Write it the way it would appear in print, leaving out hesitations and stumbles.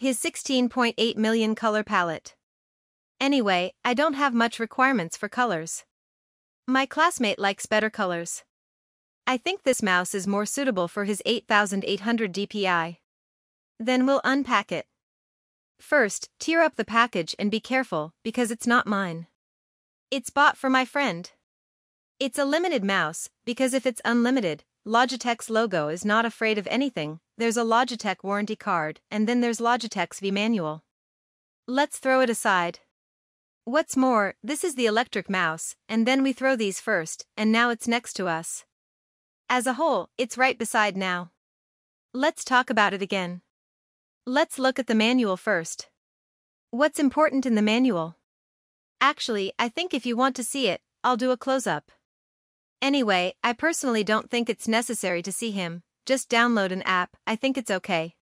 His 16.8 million color palette. Anyway, I don't have much requirements for colors. My classmate likes better colors. I think this mouse is more suitable for his 8800 DPI. Then we'll unpack it. First, tear up the package and be careful, because it's not mine. It's bought for my friend. It's a limited mouse, because if it's unlimited, Logitech's logo is not afraid of anything. There's a Logitech warranty card, and then there's Logitech's V manual. Let's throw it aside. What's more, this is the electric mouse, and then we throw these first, and now it's next to us. As a whole, it's right beside now. Let's talk about it again. Let's look at the manual first. What's important in the manual? Actually, I think if you want to see it, I'll do a close-up. Anyway, I personally don't think it's necessary to see him, just download an app, I think it's okay.